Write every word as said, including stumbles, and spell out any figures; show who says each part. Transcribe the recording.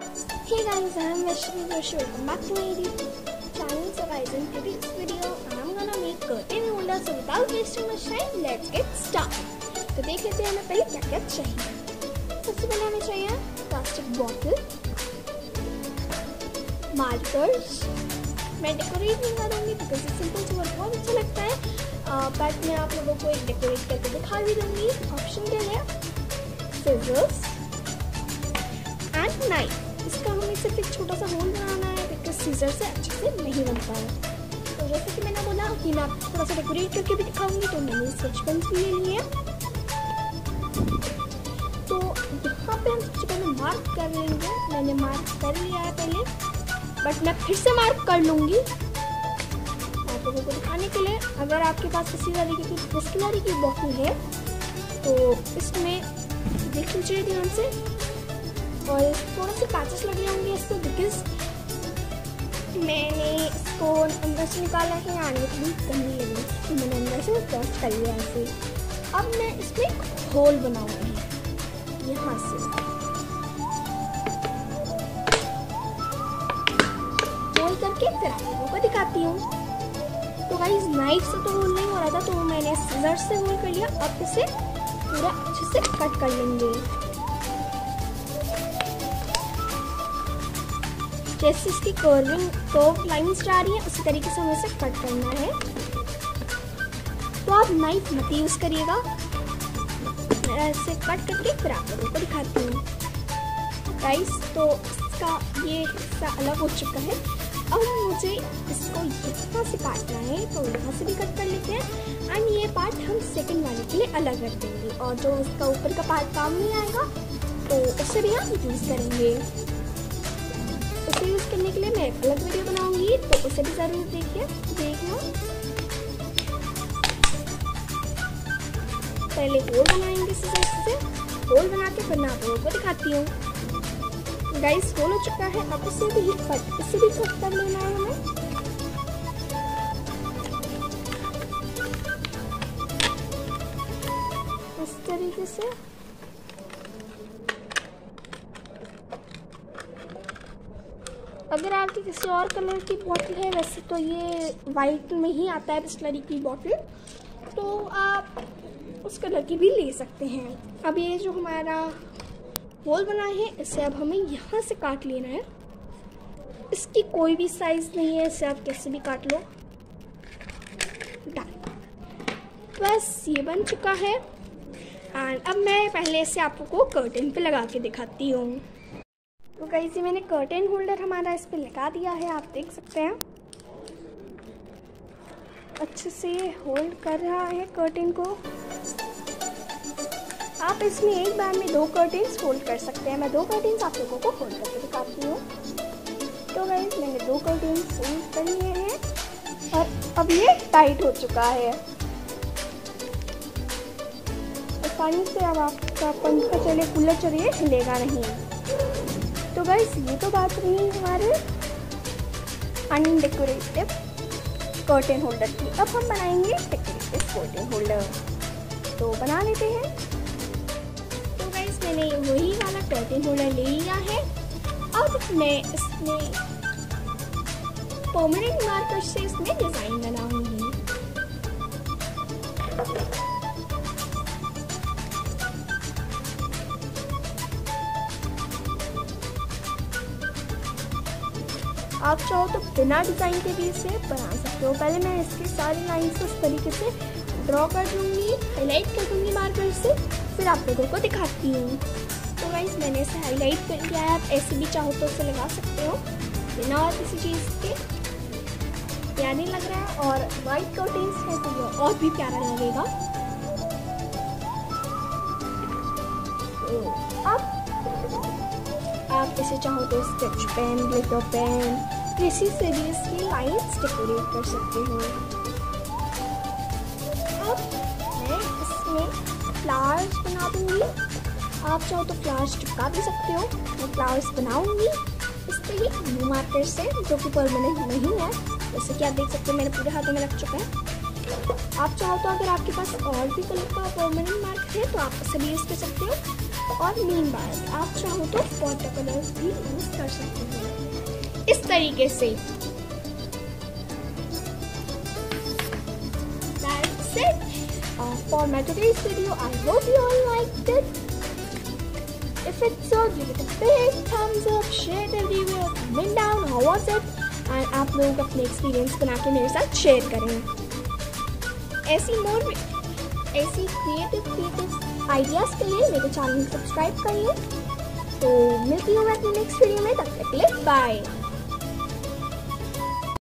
Speaker 1: Hey guys, I am Vaishnavi Joshi. Welcome back to my YouTube channel. So guys, in today's video, I am gonna make curtain holder. So without wasting much time, let's get started. तो देख लेते हैं हमें पहले क्या क्या चाहिए। सबसे पहले हमें चाहिए प्लास्टिक बॉटल, मार्कर्स। मैं डेकोरेट नहीं करूँगी बिकॉज सिंपल से वर्क बहुत अच्छा लगता है, बट मैं आप लोगों को एक डेकोरेट करके दिखा भी दूँगी ऑप्शन के लिए। Scissors and knife. इसका हमें सिर्फ एक छोटा सा होल बनाना है बिकॉज सीजर से अच्छे से नहीं बनता है। तो जैसे कि मैंने बोला कि मैं आपको थोड़ा सा डेकोरेट करके भी दिखाऊंगी, तो मैंने स्केच पेन्स भी ले लिए। तो यहाँ पे हम सबसे पहले मार्क कर लेंगे। मैंने मार्क कर लिया है पहले, बट मैं फिर से मार्क कर लूँगी आप लोगों को दिखाने के लिए। अगर आपके पास इसी तरीके की बिस्लरी की बॉटल है तो इसमें देख लीजिए ध्यान से, और थोड़े से पैचेस लगे होंगे इस पर बिकॉज मैंने इसको अंदर से निकाला है, आने में थोड़ी गंदी लगी तो मैंने अंदर से टच कर लिया ऐसे। अब मैं इसमें एक होल बनाऊंगी यहाँ से, होल करके फिर आप लोगों को दिखाती हूँ। तो गाइस नाइफ से तो होल नहीं हो रहा था तो मैंने सीजर से होल कर लिया। अब इसे पूरा अच्छे से कट कर लेंगे। जैसे इसकी कर्विंग कर्व लाइंस जा रही है उसी तरीके से हमें इसे कट करना है। तो आप नाइफ मत यूज़ करिएगा, ऐसे कट करके फिर आप लोगों को दिखाती हूँ। गाइस तो इसका ये हिस्सा अलग हो चुका है। अब मुझे इसको यहाँ से काटना है, तो यहाँ से भी कट कर लेते हैं एंड ये पार्ट हम सेकंड वाले के लिए अलग रख देंगे, और जो इसका ऊपर का पार्ट काम नहीं आएगा तो उसे भी हम यूज़ करेंगे। उसे यूज़ करने के लिए मैं एक अलग वीडियो बनाऊंगी, तो उसे भी ज़रूर देखिए देखना। पहले होल बनाएंगे सीजर से, होल बना के फिर मैं आप लोगों को दिखाती हूँ। गाइस होल हो चुका है, अब इसे भी कट इसे भी कट कर लेना है हमें। इस तरीके से अगर आपकी किसी और कलर की बॉटल है, वैसे तो ये वाइट में ही आता है बिस्लरी की बॉटल, तो आप उस कलर की भी ले सकते हैं। अब ये जो हमारा होल बना है इसे अब हमें यहाँ से काट लेना है। इसकी कोई भी साइज़ नहीं है, इसे आप कैसे भी काट लो। डन, बस ये बन चुका है। एंड अब मैं पहले इसे आप लोगों को कर्टेन पे लगा के दिखाती हूँ। तो गाइस ये मैंने कर्टेन होल्डर हमारा इस पे लगा दिया है, आप देख सकते हैं अच्छे से होल्ड कर रहा है कर्टेन को। आप इसमें एक बार में दो कर्टेन्स होल्ड कर सकते हैं। मैं दो कर्टेन्स आप लोगों को होल्ड करके दिखाती हूँ। तो गाइस मैंने दो कर्टेन्स होल्ड कर लिए हैं और अब ये टाइट हो चुका है। आसानी से अब आपका पंखा चले कूलर चलिए हिलेगा नहीं। तो गाइस ये तो बात रही हमारे अनडेकोरेटिव कर्टेन होल्डर की। अब हम बनाएंगे डेकोरेटिव कर्टेन होल्डर, तो बना लेते हैं। तो गाइस मैंने वही वाला कर्टेन होल्डर ले लिया है। अब मैं इसमें परमानेंट मार्कर से इसमें डिज़ाइन बनाऊंगी। आप चाहो तो बिना डिज़ाइन के भी इसे बना सकते हो। पहले मैं इसकी सारी लाइन्स इस तरीके से ड्रॉ कर दूँगी, हाईलाइट कर दूँगी मार्कर से, फिर आप लोगों को दिखाती हूँ। तो गाइस मैंने इसे हाईलाइट कर लिया है। आप ऐसे भी चाहो तो इसे लगा सकते हो बिना और किसी चीज़ के, प्यारा नहीं लग रहा है। और वाइट कर्टेन्स है तो वो और भी प्यारा लगेगा। तो अब आप इसे चाहो तो स्केच पेन, ग्लिटर पेन, किसी से भी इसकी लाइन्स डेकोरेट कर सकते हो। अब मैं इसमें फ्लावर्स बना दूँगी। आप चाहो तो फ्लावर्स चिपका भी सकते हो। मैं फ्लावर्स बनाऊँगी इस पर ही ब्लू मार्कर से, जो कि परमानेंट नहीं है। जैसे कि आप देख सकते हो मेरे पूरे हाथों में लग चुका है। आप चाहो तो अगर आपके पास और भी कलर का परमानेंट मार्क है तो आप उसे भी यूज़ कर सकते हो। और नीम बार। आप चाहो तो वाटर कलर्स भी यूज कर सकते हैं इस तरीके से। That's it uh, for my today's video. I hope you all liked it. If it's so, give it a big thumbs up, share it everywhere, comment down how was it, and आप लोग अपने experience बना के मेरे साथ share करें। ऐसी मोर ऐसी क्रिएटिव क्रिएटिव आइडियाज़ के लिए मेरे चैनल को सब्सक्राइब करिए। तो मिलती हूँ मैं अपनी नेक्स्ट वीडियो में, तब तक के लिए बाय।